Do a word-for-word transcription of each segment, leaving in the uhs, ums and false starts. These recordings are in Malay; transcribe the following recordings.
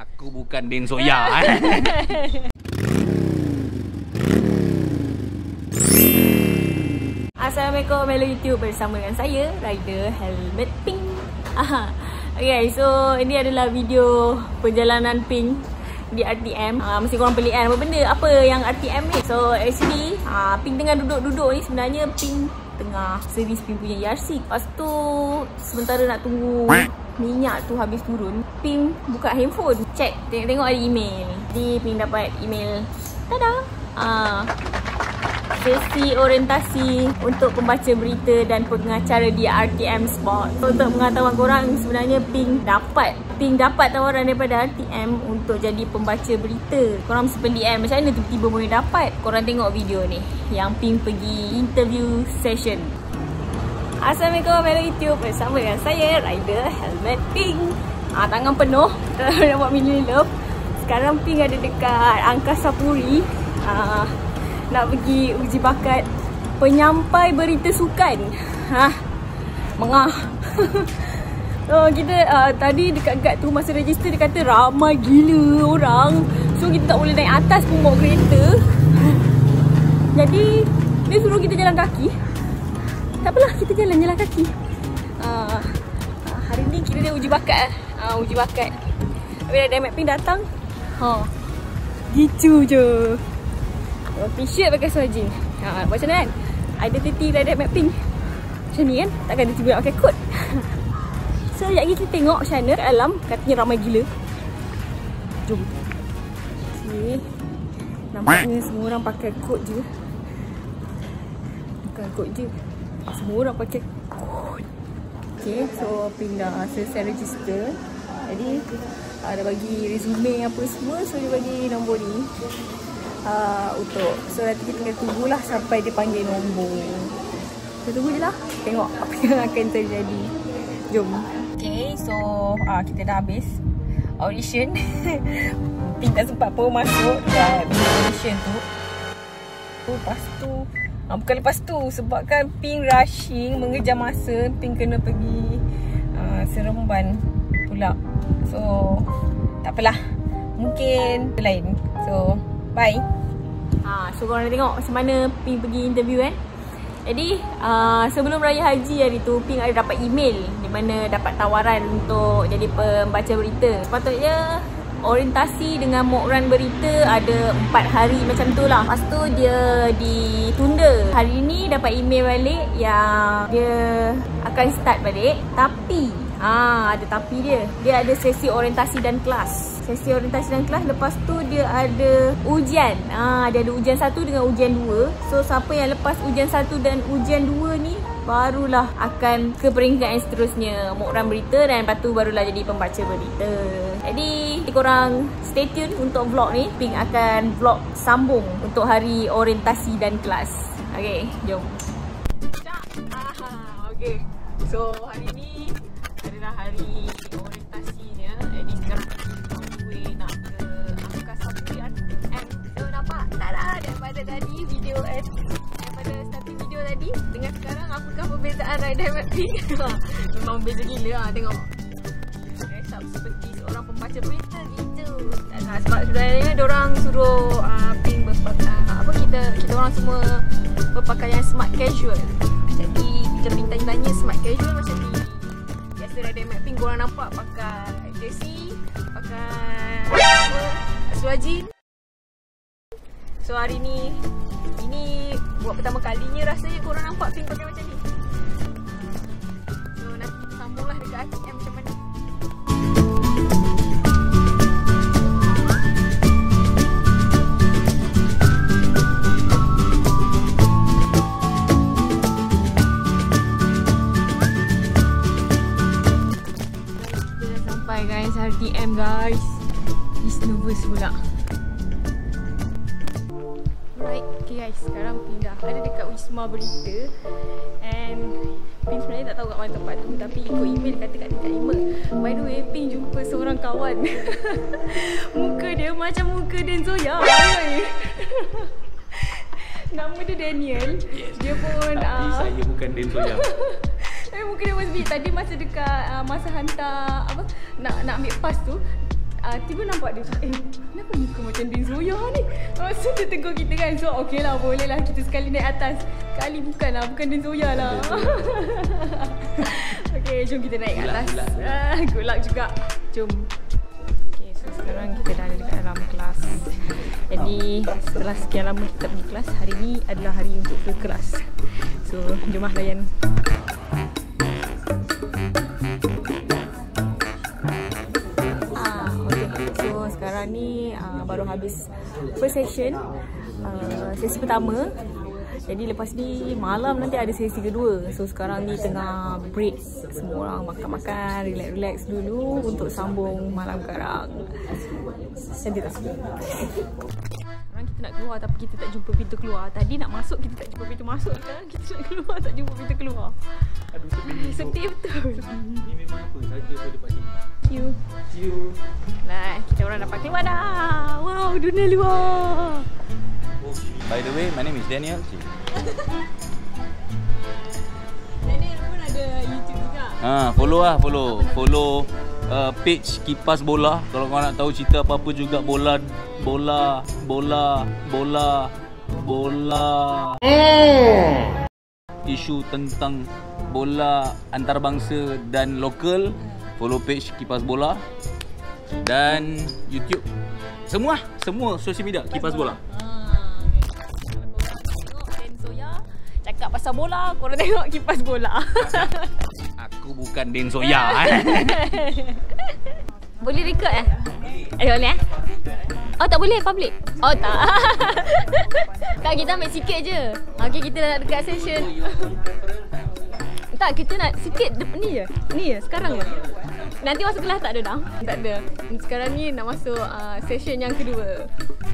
Aku bukan Densoya. Assalamualaikum, hello YouTube, bersama dengan saya Rider Helmet Pink. Aha. Okay, so ini adalah video perjalanan Pink di R T M. uh, Mesti korang pelik kan, apa benda, apa yang R T M ni. So actually uh, Pink tengah duduk-duduk ni, sebenarnya Pink tengah servis Pink punya E R C. Lepas tu sementara nak tunggu minyak tu habis turun, Pink buka handphone, check, tengok-tengok ada email. Jadi Pink dapat email, tada, uh, sesi orientasi untuk pembaca berita dan pengacara di R T M Sport. So, untuk pengetahuan korang, sebenarnya Pink dapat Pink dapat tawaran daripada R T M untuk jadi pembaca berita. Korang mesti pelik kan, macam mana tiba-tiba boleh dapat? Korang tengok video ni yang Pink pergi interview session. Assalamualaikum, hello YouTube, bersama dengan saya Rider Helmet Pink. Ah, tangan penuh nak buat mini love. Sekarang Pink ada dekat Angkasa Puri, ah, nak pergi uji bakat penyampai berita sukan. Ha, mengah. So kita uh, tadi dekat guard tu masa register dia kata ramai gila orang. So kita tak boleh naik atas pun bawa kereta. Jadi dia suruh kita jalan kaki. Tak apalah, kita jalan-jalan kaki. Uh, uh, hari ni kira dia uji bakat. Uh, uji bakat. Bila Helmet Pink datang, ha, gitu je. T-shirt pakai seluar jeans. Ha, macam mana kan? Identity Rider Helmet Pink macam ni kan? Takkan dia tiba nak pakai kot. So, sekejap lagi kita tengok macam mana kat dalam. Katanya ramai gila. Jom. Okay. Nampaknya semua orang pakai kot je. Bukan kot je, semua orang pakai kot. Okay, so Pink dah selesai register. Jadi, ada bagi resume apa semua. So, dia bagi nombor ni. Uh, untuk so nanti kita tinggal tunggulah sampai dia panggil nombor. Kita tunggu je lah, tengok apa yang akan terjadi. Jom. Okay, so uh, kita dah habis audition. Pink tak sempat pun masuk kat audition tu. Lepas tu uh, bukan lepas tu, sebabkan Pink rushing mengejar masa, Pink kena pergi uh, Seremban pula. So tak apalah, mungkin lain. So bye. Ha, so korang dah tengok macam mana Pink pergi interview kan. Jadi uh, sebelum Raya Haji hari tu, Pink ada dapat email di mana dapat tawaran untuk jadi pembaca berita. Sepatutnya orientasi dengan mokran berita ada empat hari macam tu lah. Lepas tu dia ditunda. Hari ni dapat email balik yang dia akan start balik. Tapi ah, ada tapi dia. Dia ada sesi orientasi dan kelas. Sesi orientasi dan kelas, lepas tu dia ada ujian. Ah, dia ada ujian satu dengan ujian dua. So siapa yang lepas ujian satu dan ujian dua ni barulah akan ke peringkat yang seterusnya, mokran berita, dan lepas tu barulah jadi pembaca berita. Jadi korang stay tune untuk vlog ni. Pink akan vlog sambung untuk hari orientasi dan kelas. Okay, jom. Ah, okay. So hari ni adalah hari orientasinya. Jadi sekarang nak ke Angkasa Puri R T M. So nampak tak dah daripada tadi video eh, daripada starting video tadi dengan sekarang, apakah perbezaan Rider Helmet Pink? Memang beza gila lah, tengok dress up seperti seorang pembaca berita gitu. Nah, sebab sebenarnya diorang suruh uh, Pink berpakaian uh, apa kita kita orang semua berpakaian smart casual. Jadi bila Pink tanya-tanya smart casual macam ni. Biasa Rider Helmet Pink korang nampak pakai jersey, pakai apa, seluar jeans. So hari ni, ini buat pertama kalinya rasanya korang nampak Pink pakai macam ni. So nanti kita sambunglah dekat R T M macam mana. Guys, R T M guys, is nervous pula. Alright, okay guys, sekarang Pink dah ada dekat Wisma Berita. And Pink sebenarnya tak tahu kat mana tempat tu, tapi ikut email kata kat tingkat lima. By the way, Pink jumpa seorang kawan. Muka dia macam muka Densoya. Nama dia Daniel. Yes. Dia pun tapi uh, saya bukan Densoya. Tapi muka dia was big. Tadi masa dekat uh, masa hantar apa nak nak ambil pass tu, uh, tiba nampak dia macam, eh kenapa muka macam Din Zoya ni? Lepas tu dia tegur kita kan. So okey lah, boleh lah kita sekali naik atas. Kali bukan lah, bukan Din Zoya lah. Okay, jom kita naik Good atas. luck, good luck. Uh, good luck juga. Jom. Okay, so sekarang kita dah ada dekat dalam kelas. Jadi setelah sekian lama kita pergi kelas, hari ni adalah hari untuk ke kelas. So jomlah layan. Ah, okay. So sekarang ni uh, baru habis first session, uh, sesi pertama. Jadi lepas ni malam nanti ada sesi kedua. So sekarang ni tengah break. Semua orang makan-makan, relax-relax dulu untuk sambung malam karang. Cantik tak? Sekarang kita nak keluar tapi kita tak jumpa pintu keluar. Tadi nak masuk kita tak jumpa pintu masuk. Sekarang kita nak keluar tak jumpa pintu keluar. Aduh, sedih. Sedih betul. Ni memang apa saja pun dapat ni. Thank you. See you. Nah, kita orang dapat keluar dah. Wow, dunia luar. By the way, my name is Daniel. Daniel pun ada YouTube juga. Ha, follow lah, follow. Follow uh, page Kipas Bola. Kalau kau nak tahu cerita apa-apa juga bola, bola, bola, bola, bola. Mm. Isu tentang bola antarabangsa dan lokal, follow page Kipas Bola dan YouTube. Semua, semua social media Kipas Bola. Cakap pasal bola, korang tengok Kipas Bola. Aku bukan Din Zoya. Boleh record eh? Eh boleh eh? Oh tak boleh public? Oh tak. Tak, kita ambil sikit je. Okay, kita dah nak dekat session. Tak, kita nak sikit ni je. Ni je, sekarang je. Nanti masuk kelas tak ada dah. Tak ada. Sekarang ni nak masuk uh, session yang kedua.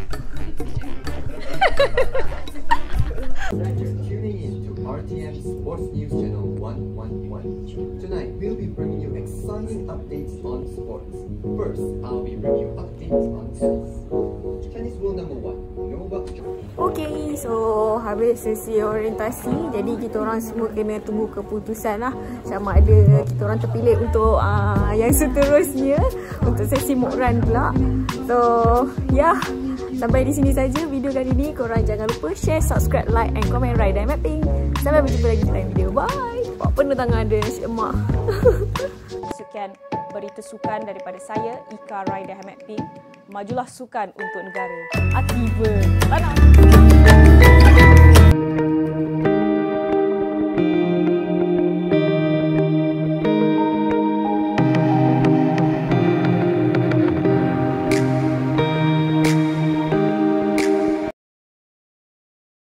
Tuning in to R T M Sports News Channel one one one. Tonight, we'll be bringing you exciting updates on sports. First, I'll be bringing you updates on tennis. Tennis rule number one. Novak Djokovic. Okay, so habis sesi orientasi. Jadi kita orang semua kena tunggu keputusan lah, sama ada kita orang terpilih untuk uh, yang seterusnya, untuk sesi mock run pula. So ya, yeah. Sampai di sini saja video kali ini. Korang jangan lupa share, subscribe, like and comment Raida Mapping. Sampai berjumpa lagi di lain video. Bye. Buat penuh tangan ada Cik Emak. Sekian berita sukan daripada saya, Ika Raida Mapping. Majulah sukan untuk negara. Aktiva. Tanam.